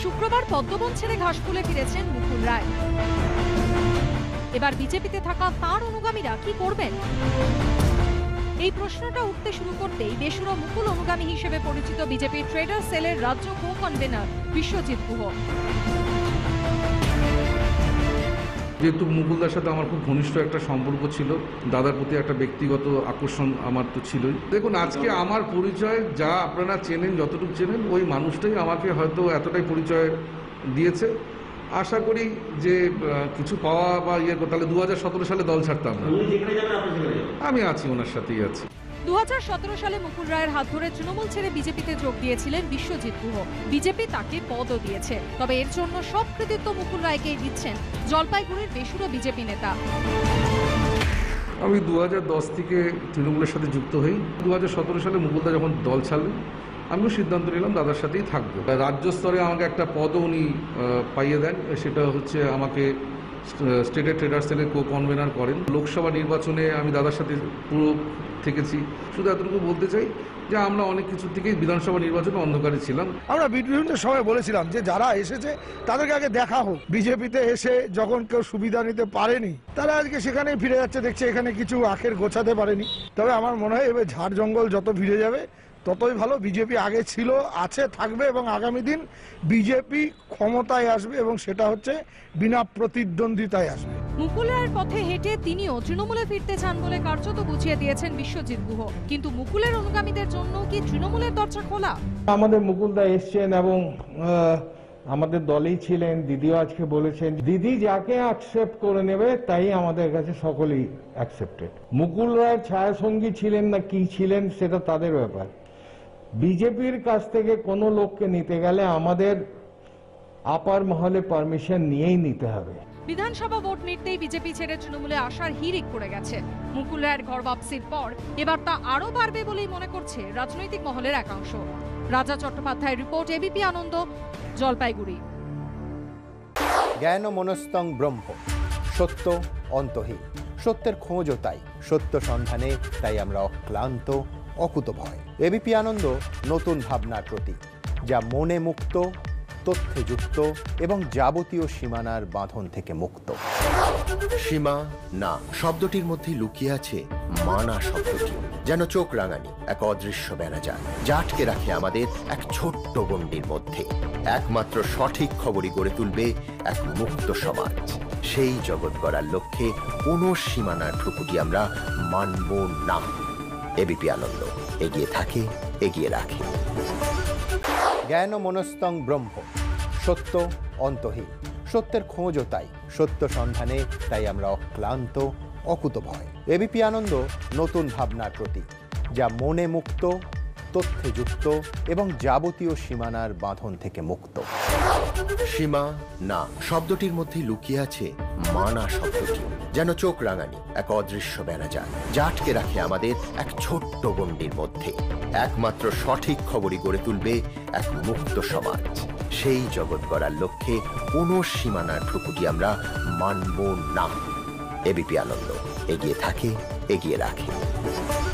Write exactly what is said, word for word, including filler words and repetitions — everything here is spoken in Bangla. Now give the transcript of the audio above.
শুক্রবার পদ্মবন ছেড়ে ঘাসফুলে ফিরেছেন মুকুল রায়। এবার বিজেপিতে থাকা তাঁর অনুগামীরা কি করবেন? এই প্রশ্নটা উঠতে শুরু করতেই বেসুরো মুকুল অনুগামী হিসেবে পরিচিত বিজেপি ট্রেডার সেলের রাজ্য কো কনভেনার বিশ্বজিৎ গুহ। যেহেতু মুকুলদার সাথে আমার খুব ঘনিষ্ঠ একটা সম্পর্ক ছিল, দাদার প্রতি একটা ব্যক্তিগত আকর্ষণ আমার তো ছিলই। দেখুন, আজকে আমার পরিচয় যা আপনারা চেনেন, যতটুকু চেনেন, ওই মানুষটাই আমাকে হয়তো এতটাই পরিচয় দিয়েছে। আশা করি যে কিছু পাওয়া বা ইয়ে, তাহলে দু হাজার সতেরো সালে দল ছাড়তাম না। আমি আছি, ওনার সাথেই আছি। দু হাজার সতেরো সালে মুকুল রায়ের হাত ধরে তৃণমূল ছেড়ে বিজেপিতে যোগ দিয়েছিলেন বিশ্বজিৎ গুহ। বিজেপি তাকে পদও দিয়েছে, তবে এর জন্য সব কৃতিত্ব মুকুল রায়কেই দিচ্ছেন জলপাইগুড়ির বেসুরো বিজেপি নেতা। আমি দু হাজার দশ থেকে তৃণমূলের সাথে যুক্ত হই। দু হাজার সতেরো সালে মুকুলদা যখন দল ছাড়লেন, আমিও সিদ্ধান্ত নিলাম দাদার সাথেই থাকবো। রাজ্য স্তরে আমাকে একটা পদও উনি পাইয়ে দেন, সেটা হচ্ছে আমাকে স্টেটের ট্রেডার সেলের কো কনভেনার করেন। লোকসভা নির্বাচনে আমি দাদার সাথে পুরো থেকেছি। শুধু এতটুকু বলতে চাই যে আমরা অনেক কিছু থেকেই বিধানসভা নির্বাচনে অন্ধকারে ছিলাম। আমরা বিভিন্ন সময় বলেছিলাম যে যারা এসেছে তাদেরকে আগে দেখা হোক। বিজেপিতে এসে যখন কেউ সুবিধা নিতে পারেনি, তারা আজকে সেখানেই ফিরে যাচ্ছে, দেখছে এখানে কিছু আখের গোছাতে পারেনি। তবে আমার মনে হয় এবার ঝাড় জঙ্গল যত ফিরে যাবে ততই ভালো। বিজেপি আগে ছিল, আছে, থাকবে এবং আগামী দিন বিজেপি ক্ষমতায় আসবে এবং সেটা হচ্ছে বিনা প্রতিদ্বন্দ্বিতায় আসবে। মুকুল রায়ের পথে হেঁটে তিনিও তৃণমূলে ফিরতে চান বলে কার্যত বুঝিয়ে দিয়েছেন বিশ্বজিৎ গুহ। কিন্তু মুকুলের অনুগামীদের জন্য কি তৃণমূলের দরজা খোলা? আমাদের মুকুলদা এসছেন এবং আমাদের দলেই ছিলেন। দিদিও আজকে বলেছেন দিদি যাকে অ্যাকসেপ্ট করে নেবে তাই আমাদের কাছে সকলেই অ্যাকসেপ্টেড। মুকুল রায়ের ছায়াসঙ্গী ছিলেন না কি ছিলেন সেটা তাদের ব্যাপার। বিজেপির কাছ থেকে কোনো লোককে নিতে গেলে আমাদের আপার মহলে পারমিশন নিয়েই নিতে হবে। বিধানসভা ভোট মিটতেই বিজেপি ছেড়ে তৃণমূলে আসার হিড়িক পড়ে গেছে। মুকুল রায়ের ঘর বাপসির পর এবার তা আরো বাড়বে বলেই মনে করছে রাজনৈতিক মহলের একাংশ। রাজা চট্টোপাধ্যায়ের রিপোর্ট, এবিপি আনন্দ, জলপাইগুড়ি। জ্ঞান মনস্তং ব্রহ্ম, সত্য অন্তহীন। সত্যের খোঁজও তাই, সত্য সন্ধানে তাই আমরা অক্লান্ত, অকুতভয়। এবিপি আনন্দ নতুন ভাবনার প্রতীক, যা মনে মুক্ত, তথ্যে যুক্ত এবং যাবতীয় সীমানার বাঁধন থেকে মুক্ত। সীমা না শব্দটির মধ্যে লুকিয়ে আছে মানা শব্দটি, যেন চোখ রাঙানি এক অদৃশ্য ব্যানাজার, যা আটকে রাখে আমাদের এক ছোট্ট গণ্ডির মধ্যে। একমাত্র সঠিক খবরই গড়ে তুলবে এক মুক্ত সমাজ। সেই জগৎ গড়ার লক্ষ্যে কোনো সীমানার ঠুকুটি আমরা মানব না। এবিপি আনন্দ এগিয়ে থাকে, এগিয়ে রাখে। জ্ঞান মনস্তং ব্রহ্ম, সত্য অন্তহীন। সত্যের খোঁজও তাই, সত্য সন্ধানে তাই আমরা অক্লান্ত, অকুতভয়। এবিপি আনন্দ নতুন ভাবনার প্রতীক, যা মনে মুক্ত, তথ্যে যুক্ত এবং যাবতীয় সীমানার বাঁধন থেকে মুক্ত। সীমা না শব্দটির মধ্যে লুকিয়ে আছে মানা শব্দটি, যেন চোখ রাঙানি এক অদৃশ্য ব্যানাজার, যা আটকে রাখে আমাদের এক ছোট্ট গণ্ডির মধ্যে। একমাত্র সঠিক খবরই গড়ে তুলবে এক মুক্ত সমাজ। সেই জগৎ গড়ার লক্ষ্যে কোনো সীমানার ঠুকুটি আমরা মানব না। এবিপি আনন্দ এগিয়ে থাকে, এগিয়ে রাখে।